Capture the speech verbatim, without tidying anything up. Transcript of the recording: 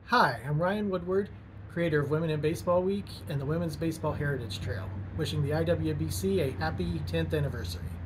Hi, I'm Ryan Woodward, creator of Women in Baseball Week and the Women's Baseball Heritage Trail, wishing the I W B C a happy tenth anniversary.